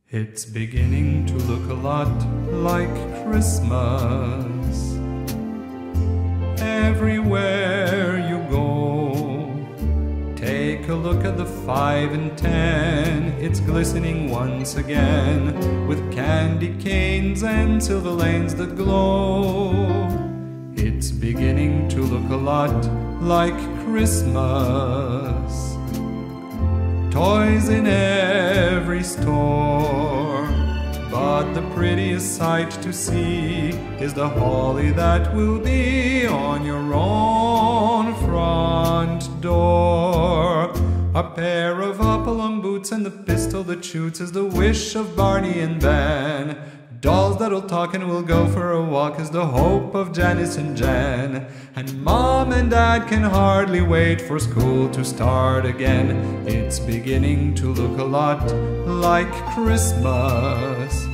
It's beginning to look a lot like Christmas everywhere you go. Take a look at the 5 and 10. It's glistening once again with candy canes and silver lanes that glow. It's beginning to look a lot like Christmas. Toys in every store, but the prettiest sight to see is the holly that will be on your own front door. A pair of hopalong boots and the pistol that shoots is the wish of Barney and Ben. Dolls that'll talk and will go for a walk is the hope of Janice and Jen. And Mom and Dad can hardly wait for school to start again. It's beginning to look a lot like Christmas.